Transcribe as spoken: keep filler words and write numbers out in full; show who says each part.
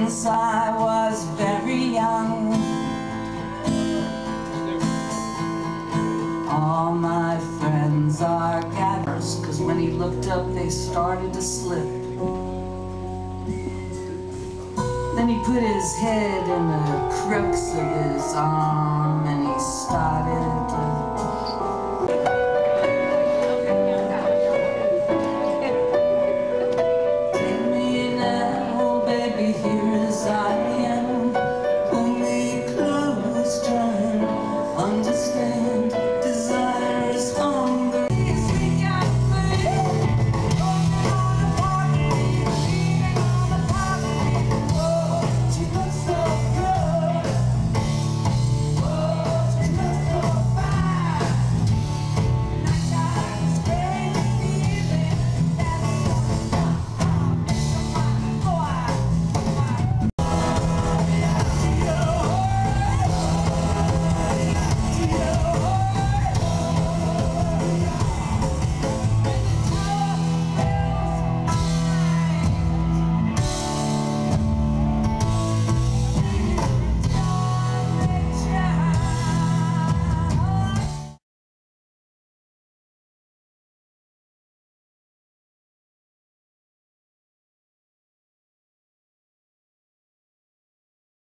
Speaker 1: since I was very young. All my friends are gathered, cause when he looked up they started to slip. Then he put his head in the crooks of his arm and he started